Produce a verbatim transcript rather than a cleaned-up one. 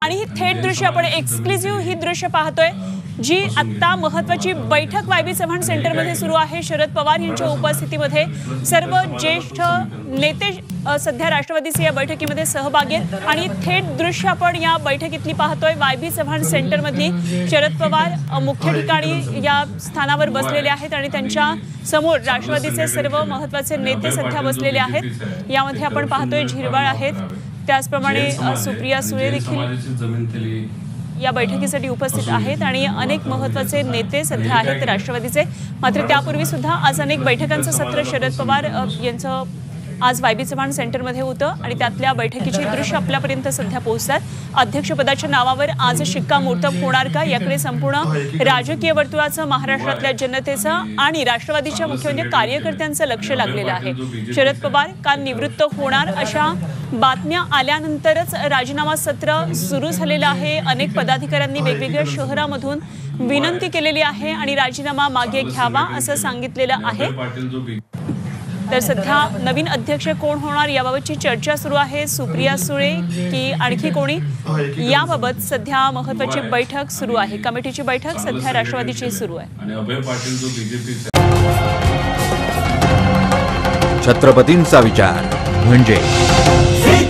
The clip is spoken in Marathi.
आणि ही थेट दृश्य आपण एक्सक्लुझिव्ह ही दृश्य पाहतोय जी आता महत्त्वाची बैठक वाय बी चव्हाण सेंटरमध्ये सुरू आहे। शरद पवार यांच्या उपस्थितीमध्ये सर्व ज्येष्ठ नेते सध्या राष्ट्रवादीचे या बैठकीमध्ये सहभागी आहेत आणि थेट दृश्य आपण या बैठकीतली पाहतोय। वाय बी चव्हाण सेंटरमधली शरद पवार मुख्य ठिकाणी या स्थानावर बसलेले आहेत आणि त्यांच्या समोर राष्ट्रवादीचे सर्व महत्त्वाचे नेते सध्या बसलेले आहेत। यामध्ये आपण पाहतोय झिरवाळ आहेत, त्याचप्रमाणे सुप्रिया सुळे देखील या बैठकीसाठी उपस्थित आहेत आणि अनेक महत्त्वाचे नेते सध्या आहेत राष्ट्रवादीचे। मात्र त्यापूर्वी सुद्धा आज अनेक बैठकांचं सत्र शरद पवार यांचं आज वाय बी चव्हाण सेंटरमध्ये होतं आणि त्यातल्या बैठकीची दृश्य आपल्यापर्यंत सध्या पोहोचतात। अध्यक्षपदाच्या नावावर आज शिक्कामोर्तब होणार का, याकडे संपूर्ण राजकीय वर्तुळाचं, महाराष्ट्रातल्या जनतेचं आणि राष्ट्रवादीच्या मुख्य म्हणजे कार्यकर्त्यांचं लक्ष लागलेलं आहे। शरद पवार का निवृत्त होणार अशा बातम्या आल्यानंतरच राजीनामा सत्र सुरू झालेलं आहे। अनेक पदाधिकाऱ्यांनी वेगवेगळ्या शहरांमधून विनंती केलेली आहे आणि राजीनामा मागे घ्यावा असं सांगितलेलं आहे। तर सध्या नवीन अध्यक्ष कोण होणार याबाबतची चर्चा सुरू आहे। सुप्रिया सुळे की आणखी कोणी, याबाबत सध्या महत्त्वाची बैठक सुरू आहे। कमिटीची बैठक सध्या राष्ट्रवादीची सुरू आहे। छत्रपतींचा विचार म्हणजे